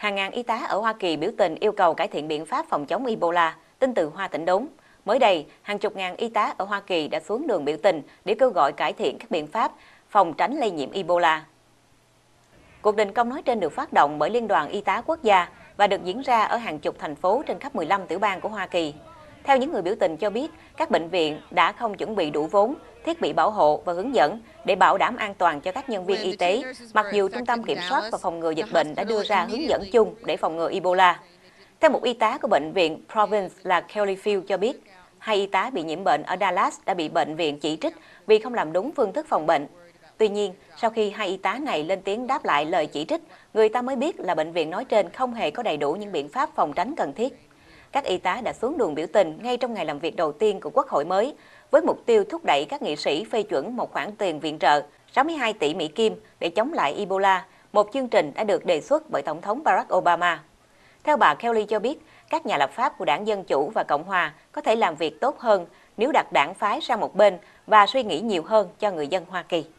Hàng ngàn y tá ở Hoa Kỳ biểu tình yêu cầu cải thiện biện pháp phòng chống Ebola, tin từ Hoa Tỉnh Đốn. Mới đây, hàng chục ngàn y tá ở Hoa Kỳ đã xuống đường biểu tình để kêu gọi cải thiện các biện pháp phòng tránh lây nhiễm Ebola. Cuộc đình công nói trên được phát động bởi Liên đoàn Y tá Quốc gia và được diễn ra ở hàng chục thành phố trên khắp 15 tiểu bang của Hoa Kỳ. Theo những người biểu tình cho biết, các bệnh viện đã không chuẩn bị đủ vốn, thiết bị bảo hộ và hướng dẫn để bảo đảm an toàn cho các nhân viên y tế, mặc dù Trung tâm Kiểm soát và Phòng ngừa Dịch bệnh đã đưa ra hướng dẫn chung để phòng ngừa Ebola. Theo một y tá của bệnh viện Providence là Kelly Field cho biết, 2 y tá bị nhiễm bệnh ở Dallas đã bị bệnh viện chỉ trích vì không làm đúng phương thức phòng bệnh. Tuy nhiên, sau khi 2 y tá này lên tiếng đáp lại lời chỉ trích, người ta mới biết là bệnh viện nói trên không hề có đầy đủ những biện pháp phòng tránh cần thiết. Các y tá đã xuống đường biểu tình ngay trong ngày làm việc đầu tiên của Quốc hội mới, với mục tiêu thúc đẩy các nghị sĩ phê chuẩn một khoản tiền viện trợ 62 tỷ Mỹ Kim để chống lại Ebola, một chương trình đã được đề xuất bởi Tổng thống Barack Obama. Theo bà Kelly cho biết, các nhà lập pháp của đảng Dân Chủ và Cộng Hòa có thể làm việc tốt hơn nếu đặt đảng phái sang một bên và suy nghĩ nhiều hơn cho người dân Hoa Kỳ.